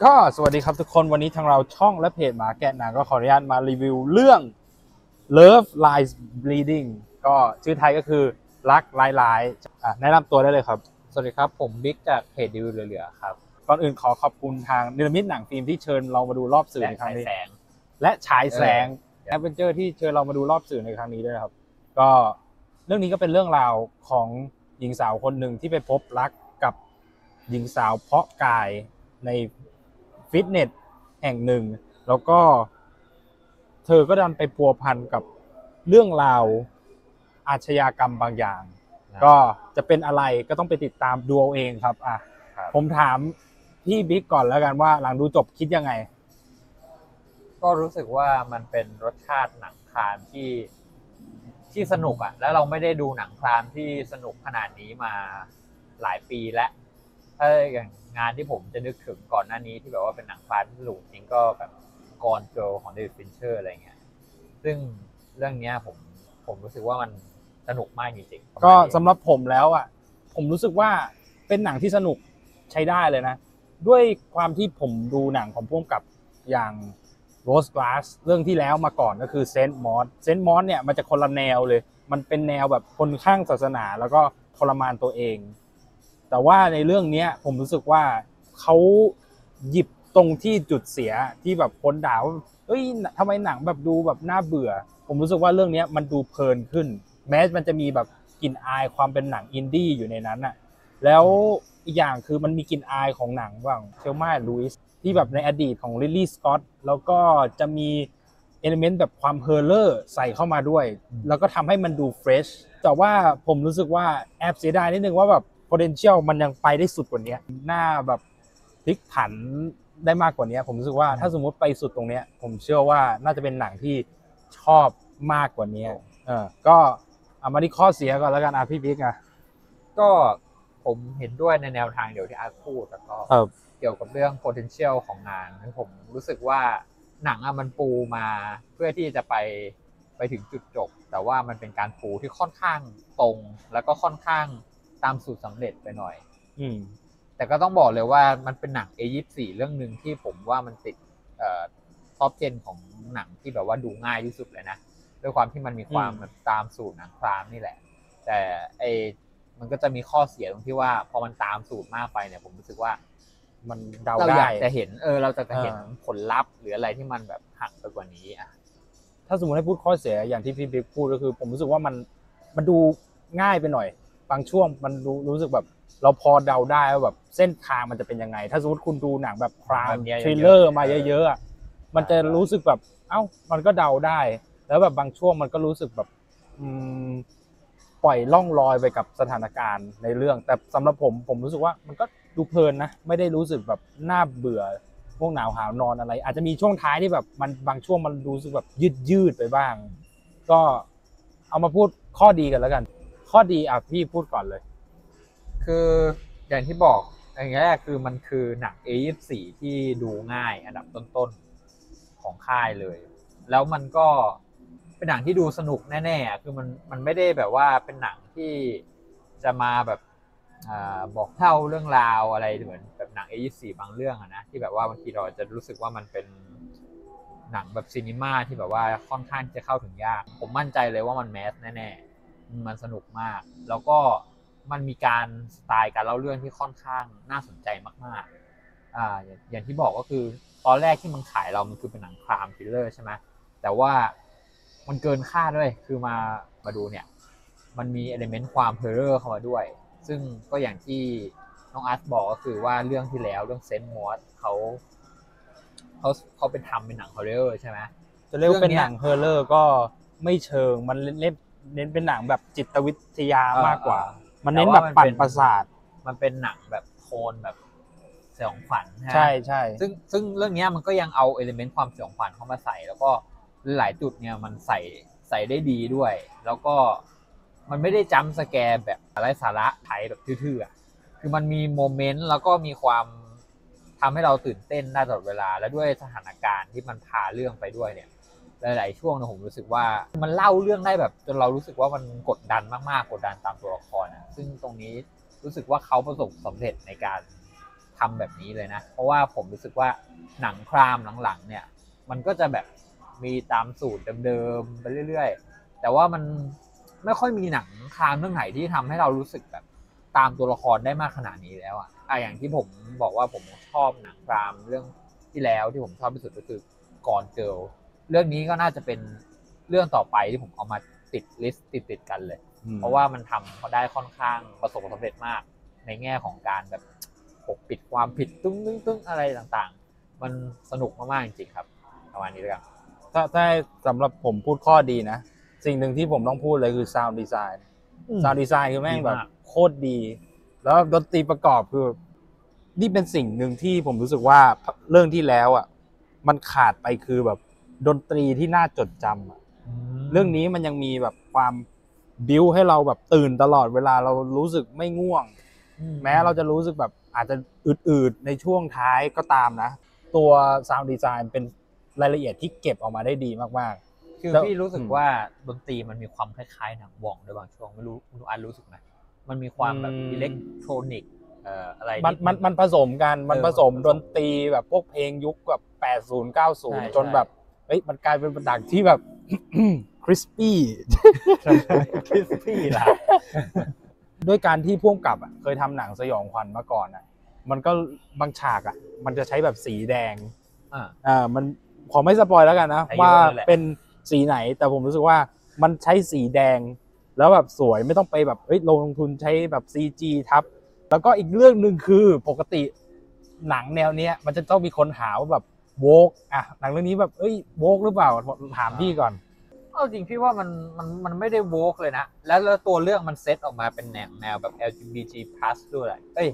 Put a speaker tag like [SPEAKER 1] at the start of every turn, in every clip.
[SPEAKER 1] ก็สวัสดีครับทุกคนวันนี้ทางเราช่องและเพจหมาแกะหนังก็ขออนุญาตมารีวิวเรื่อง Love Lies Bleeding ก็ชื่อไทยก็คือรักลายๆแนะนำตัวได้เลยครับ
[SPEAKER 2] สวัสดีครับผมบิ๊กจากเพจดิวเหลือๆครับ
[SPEAKER 1] ก่อนอื่นขอขอบคุณทางเนรมิตหนังฟิล์มที่เชิญเรามาดูรอบสื่อในครั้งนี้และฉายแสงแอดเวนเจอร์ที่เชิญเรามาดูรอบสื่อในครั้งนี้ด้วยครับก็เรื่องนี้ก็เป็นเรื่องราวของหญิงสาวคนหนึ่งที่ไปพบรักกับหญิงสาวเพาะกายในฟิตเนสแห่งหนึ่งแล้วก็เธอก็ดันไปพัวพันกับเรื่องราวอาชญากรรมบางอย่างก็จะเป็นอะไรก็ต้องไปติดตามดูเอาเองครับผมถามพี่บิ๊กก่อนแล้วกันว่าหลังดูจบคิดยังไง
[SPEAKER 2] ก็รู้สึกว่ามันเป็นรสชาติหนังคลามที่สนุกแล้วเราไม่ได้ดูหนังคลามที่สนุกขนาดนี้มาหลายปีแล้วถ้าอย่างงานที่ผมจะนึกถึงก่อนหน้านี้ที่แบบว่าเป็นหนังคลามที่สนุกจริงก็แบบกอนเกิร์ลของเดวิดฟินเชอร์อะไรเงี้ยซึ่งเรื่องนี้ผมรู้สึกว่ามันสนุกมากจริงๆ
[SPEAKER 1] ก็สำหรับผมแล้วผมรู้สึกว่าเป็นหนังที่สนุกใช้ได้เลยนะด้วยความที่ผมดูหนังของพ่วงกับอย่าง Rose Glass เรื่องที่แล้วมาก่อนก็คือเซนต์มอสเนี่ยมันจะคนละแนวเลยมันเป็นแนวแบบคนข้างศาสนาแล้วก็ทรมานตัวเองแต่ว่าในเรื่องนี้ผมรู้สึกว่าเขาหยิบตรงที่จุดเสียที่แบบคนด่าว่าเฮ้ยทำไมหนังแบบดูแบบน่าเบื่อผมรู้สึกว่าเรื่องนี้มันดูเพลินขึ้นแม้มันจะมีแบบกลิ่นอายความเป็นหนังอินดี้อยู่ในนั้นน่ะแล้วอีกอย่างคือมันมีกลิ่นอายของหนังบ้างเทลมาลูอิสที่แบบในอดีตของลิลลี่สกอตแล้วก็จะมีเอลิเมนต์แบบความเฮอร์เลอร์ใส่เข้ามาด้วยแล้วก็ทำให้มันดูเฟรชแต่ว่าผมรู้สึกว่าแอบเสียดายนิดนึงว่าแบบ potential มันยังไปได้สุดกว่านี้หน้าแบบพลิกผันได้มากกว่านี้ผมรู้สึกว่าถ้าสมมติไปสุดตรงนี้ผมเชื่อว่าน่าจะเป็นหนังที่ชอบมากกว่านี้ก็เอามาที่ข้อเสียก่อนแล้วกันพี่บิ๊ก
[SPEAKER 2] ก็ผมเห็นด้วยในแนวทางเดียวที่อาร์ตพูดแล้วก็เกี่ยวกับเรื่อง potential ของงานผมรู้สึกว่าหนังมันปูมาเพื่อที่จะไปถึงจุดจบแต่ว่ามันเป็นการปูที่ค่อนข้างตรงแล้วก็ค่อนข้างตามสูตรสำเร็จไปหน่อยแต่ก็ต้องบอกเลยว่ามันเป็นหนัง A24 เรื่องหนึ่งที่ผมว่ามันติดท็อป10ของหนังที่แบบว่าดูง่ายที่สุดเลยนะด้วยความที่มันมีความแบบตามสูตรหนังคลามนี่แหละแต่มันก็จะมีข้อเสียตรงที่ว่าพอมันตามสูตรมากไปเนี่ยผมรู้สึกว่า
[SPEAKER 1] มันเดา
[SPEAKER 2] ได้
[SPEAKER 1] เราอยาก
[SPEAKER 2] จะเห็นเราจะเห็นผลลัพธ์หรืออะไรที่มันแบบหักไปกว่านี้
[SPEAKER 1] ถ้าสมมติให้พูดข้อเสียอย่างที่พี่บิ๊กพูดก็คือผมรู้สึกว่ามันดูง่ายไปหน่อยบางช่วงมันรู้สึกแบบเราพอเดาได้ว่าแบบเส้นทางมันจะเป็นยังไงถ้าสมมติคุณดูหนังแบบครามทริลเลอร์มาเยอะๆมันจะรู้สึกแบบมันก็เดาได้แล้วแบบบางช่วงมันก็รู้สึกแบบปล่อยล่องลอยไปกับสถานการณ์ในเรื่องแต่สำหรับผมรู้สึกว่ามันก็ดูเพลินนะไม่ได้รู้สึกแบบน่าเบื่อพวกหนาวหาวนอนอะไรอาจจะมีช่วงท้ายที่แบบมันบางช่วงมันรู้สึกแบบยืดไปบ้างก็เอามาพูดข้อดีกันแล้วกันข้อดีพี่พูดก่อนเลย
[SPEAKER 2] คืออย่างที่บอกอย่างแรกคือมันคือหนัง A24 ที่ดูง่ายอันดับต้นๆของค่ายเลยแล้วมันก็เป็นหนังที่ดูสนุกแน่ๆคือมันไม่ได้แบบว่าเป็นหนังที่จะมาแบบบอกเล่าเรื่องราวอะไรเหมือนแบบหนัง A24 บางเรื่องนะที่แบบว่าบางทีเราจะรู้สึกว่ามันเป็นหนังแบบซีนีมาที่แบบว่าค่อนข้างจะเข้าถึงยากผมมั่นใจเลยว่ามันแมสแน่ๆมันสนุกมากแล้วก็มันมีการสไตล์การเล่าเรื่องที่ค่อนข้างน่าสนใจมากๆอย่างที่บอกก็คือตอนแรกที่มันขายเรามันคือเป็นหนังครามทริลเลอร์ใช่ไหมแต่ว่ามันเกินคาดด้วยคือมาดูเนี่ยมันมีเอลิเมนต์ความเฮอร์เรอร์เข้ามาด้วยซึ่งก็อย่างที่น้องอาร์ตบอกก็คือว่าเรื่องที่แล้วเรื่องเซนต์มอสเขาเป็นทำเป็นหนังฮอร์เรอร์ใช่ไหม
[SPEAKER 1] จะเรียกเป็นหนังเฮอร์เรอร์ก็ไม่เชิงมันเน้นเป็นหนังแบบจิตวิทยามากกว่ามันเน้นแบบปั่นประสาท
[SPEAKER 2] มันเป็นหนังแบบโทนแบบสยองขวัญ
[SPEAKER 1] ใช่ใช่
[SPEAKER 2] ซึ่งเรื่องนี้มันก็ยังเอาเอลิเมนต์ความสยองขวัญเข้ามาใส่แล้วก็หลายจุดเนี่ยมันใส่ได้ดีด้วยแล้วก็มันไม่ได้จัมป์สแกร์แบบไร้สาระไถแบบทื่อๆคือมันมีโมเมนต์แล้วก็มีความทำให้เราตื่นเต้นได้ตลอดเวลาและด้วยสถานการณ์ที่มันพาเรื่องไปด้วยเนี่ยหลายๆช่วงนะผมรู้สึกว่ามันเล่าเรื่องได้แบบจนเรารู้สึกว่ามันกดดันมากๆกดดันตามตัวละครซึ่งตรงนี้รู้สึกว่าเขาประสบสำเร็จในการททำแบบนี้เลยนะเพราะว่าผมรู้สึกว่าหนังครามหลังๆเนี่ยมันก็จะแบบมีตามสูตรเดิมๆไปเรื่อยๆแต่ว่ามันไม่ค่อยมีหนังครามเรื่องไหนที่ทำให้เรารู้สึกแบบตามตัวละครได้มากขนาดนี้แล้วอ่ะอย่างที่ผมบอกว่าผมชอบหนังครามเรื่องที่แล้วที่ผมชอบที่สุดก็คือกอนเกิร์ลเรื่องนี้ก็น่าจะเป็นเรื่องต่อไปที่ผมเอามาติดลิสต์ติดกันเลยเพราะว่ามันทำเขาได้ค่อนข้างประสบความสำเร็จมากในแง่ของการแบบปกปิดความผิดตึ้งอะไรต่างๆมันสนุกมากๆจริงๆครับประมาณนี้ด้วยกัน
[SPEAKER 1] ถ้าสำหรับผมพูดข้อดีนะสิ่งหนึ่งที่ผมต้องพูดเลยคือ sound design sound design คือแม่งแบบโคตรดีแล้วดนตรีประกอบคือนี่เป็นสิ่งหนึ่งที่ผมรู้สึกว่าเรื่องที่แล้วอ่ะมันขาดไปคือแบบดนตรีที่น่าจดจำเรื่องนี้มันยังมีแบบความบิวให้เราแบบตื่นตลอดเวลาเรารู้สึกไม่ง่วงแม้เราจะรู้สึกแบบอาจจะอืดๆในช่วงท้ายก็ตามนะตัว sound design เป็นรายละเอียดที่เก็บออกมาได้ดีมากๆ
[SPEAKER 2] คือพี่รู้สึกว่าดนตรีมันมีความคล้ายๆหนังว่องในบางช่วงไม่รู้คุณอันรู้สึกไหมมันมีความแบบอิเล็กทรอนิกอะไร
[SPEAKER 1] มันผสมกันมันผสมดนตรีแบบพวกเพลงยุคแบบ80 90จนแบบเฮ้ยมันกลายเป็นดังที่แบบ คริสปี้
[SPEAKER 2] คริสปี้ล่ะ
[SPEAKER 1] ด้วยการที่พ่วงกับเคยทำหนังสยองขวัญมาก่อนมันก็บางฉากมันจะใช้แบบสีแดงมันขอไม่สปอยแล้วกันนะว่าเป็นสีไหนแต่ผมรู้สึกว่ามันใช้สีแดงแล้วแบบสวยไม่ต้องไปแบบลงทุนใช้แบบ CG ทับแล้วก็อีกเรื่องหนึ่งคือปกติหนังแนวเนี้ยมันจะต้องมีคนหาว่าแบบโวกหนังเรื่องนี้แบบโวกหรือเปล่าถามพี่ก่อน
[SPEAKER 2] เอาจริงพี่ว่ามันไม่ได้โวกเลยนะแล้วตัวเรื่องมันเซตออกมาเป็นแนวแบบ LGBT+ ด้วย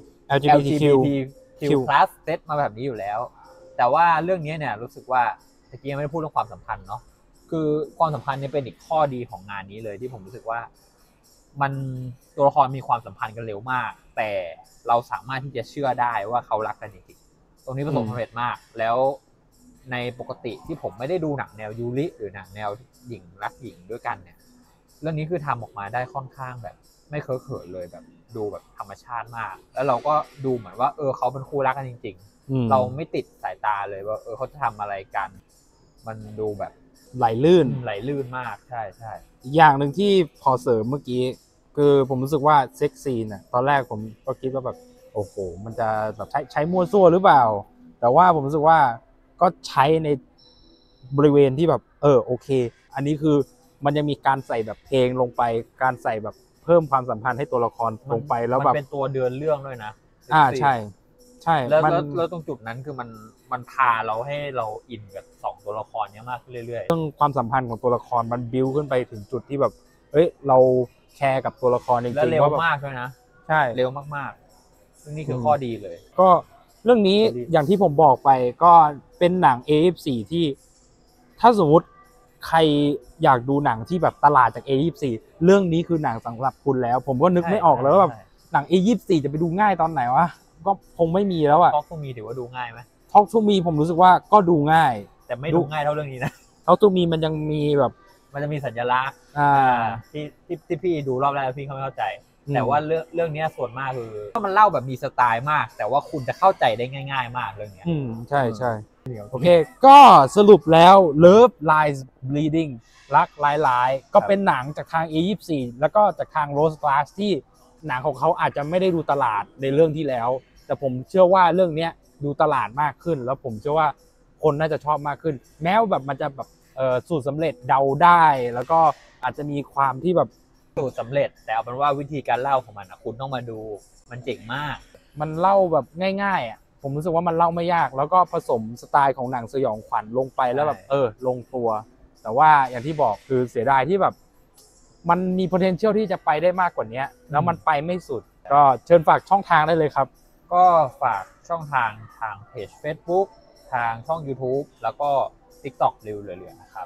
[SPEAKER 1] LGBTQ+
[SPEAKER 2] เซตมาแบบนี้อยู่แล้วแต่ว่าเรื่องนี้เนี่ยรู้สึกว่าตะกี้ยังไม่ได้พูดเรื่องความสัมพันธ์เนาะคือความสัมพันธ์เนี่ยเป็นอีกข้อดีของงานนี้เลยที่ผมรู้สึกว่ามันตัวละครมีความสัมพันธ์กันเร็วมากแต่เราสามารถที่จะเชื่อได้ว่าเขารักกันจริงๆตรงนี้ประสบความสำเร็จมากแล้วในปกติที่ผมไม่ได้ดูหนังแนวยูริหรือหนังแนวหญิงรักหญิงด้วยกันเนี่ยเรื่องนี้คือทำออกมาได้ค่อนข้างแบบไม่เคอะเขินเลยแบบดูแบบธรรมชาติมากแล้วเราก็ดูเหมือนว่าเขาเป็นคู่รักกันจริงๆเราไม่ติดสายตาเลยว่าเขาจะทำอะไรกันมันดูแบบ
[SPEAKER 1] ไหลลื่น
[SPEAKER 2] มากใช่
[SPEAKER 1] อีกอย่างหนึ่งที่พอเสริมเมื่อกี้คือผมรู้สึกว่าเซ็กซีนตอนแรกผมก็คิดว่าแบบโอ้โหมันจะแบบใช้มั่วซั่วหรือเปล่าแต่ว่าผมรู้สึกว่าก็ใช้ในบริเวณที่แบบโอเคอันนี้คือมันยังมีการใส่แบบเพลงลงไปการใส่แบบเพิ่มความสัมพันธ์ให้ตัวละครลงไปแล้วแบบ
[SPEAKER 2] มันเป็นตัวเดินเรื่องด้วยนะ
[SPEAKER 1] ใช่
[SPEAKER 2] แล้วตรงจุดนั้นคือมันพาเราให้เราอินกับ2ตัวละครเนี้ยมากขึ้นเรื่อย
[SPEAKER 1] ๆเรื่องความสัมพันธ์ของตัวละครมันบิ้วขึ้นไปถึงจุดที่แบบเราแคร์กับตัวละครจริงๆ
[SPEAKER 2] แล้วเร็วมากด้วยนะ
[SPEAKER 1] ใช่
[SPEAKER 2] เร็วมากๆซึ่งนี่คือข้อดีเลย
[SPEAKER 1] ก็เรื่องนี้อย่างที่ผมบอกไปก็เป็นหนัง A24 ที่ถ้าสมมติใครอยากดูหนังที่แบบตลาดจาก A24 เรื่องนี้คือหนังสำหรับคุณแล้วผมก็นึกไม่ออกแล้วว่าแบบหนัง A24 จะไปดูง่ายตอนไหนวะก็คงไม่มีแล้ว
[SPEAKER 2] Talk to Meถือว่าดูง่ายไหม
[SPEAKER 1] Talk to Me ผมรู้สึกว่าก็ดูง่าย
[SPEAKER 2] แต่ไม่ดูง่ายเท่าเรื่องนี้นะ
[SPEAKER 1] Talk to Me มันยังมีแบบ
[SPEAKER 2] มันจะมีสัญลักษณ์ที่พี่ดูรอบแรกพี่เขาไม่เข้าใจแต่ว่าเรื่องนี้ส่วนมากคือมันเล่าแบบมีสไตล์มากแต่ว่าคุณจะเข้าใจได้ง่ายๆมากเรื่องนี้
[SPEAKER 1] ใช่โอเคก็สรุปแล้ว Love Lies Bleeding รักหลายก็เป็นหนังจากทาง A24 แล้วก็จากทาง Rose Glass ที่หนังของเขาอาจจะไม่ได้ดูตลาดในเรื่องที่แล้วแต่ผมเชื่อว่าเรื่องนี้ดูตลาดมากขึ้นแล้วผมเชื่อว่าคนน่าจะชอบมากขึ้นแม้ว่าแบบมันจะแบบสูตรสำเร็จเดาได้แล้วก็อาจจะมีความที่แบบ
[SPEAKER 2] สูตรสำเร็จแต่เอาเป็นว่าวิธีการเล่าของมันคุณต้องมาดูมันเจ๋งมาก
[SPEAKER 1] มันเล่าแบบง่ายๆผมรู้สึกว่ามันเล่าไม่ยากแล้วก็ผสมสไตล์ของหนังสยองขวัญลงไปแล้วแบบลงตัวแต่ว่าอย่างที่บอกคือเสียดายที่แบบมันมี potential ที่จะไปได้มากกว่านี้แล้วมันไปไม่สุดก็เชิญฝากช่องทางได้เลยครับ
[SPEAKER 2] ก็ฝากช่องทางเพจ Facebook ทางช่อง YouTube แล้วก็ TikTok เร็วๆนะครับ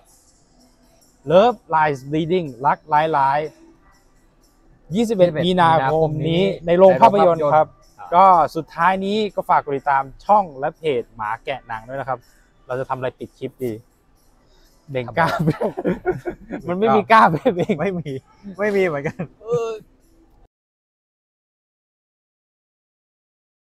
[SPEAKER 1] Love Lies Bleeding รักหลาย21 มีนาคมนี้ในโรงภาพยนตร์ครับก็สุดท้ายนี้ก็ฝากกดติดตามช่องและเพจหมาแกะหนังด้วยนะครับเราจะทำอะไรปิดคลิปดีเบ่งกล้ามันไม่มีกล้าเบ่ง
[SPEAKER 2] ไม่มีเหมือนกัน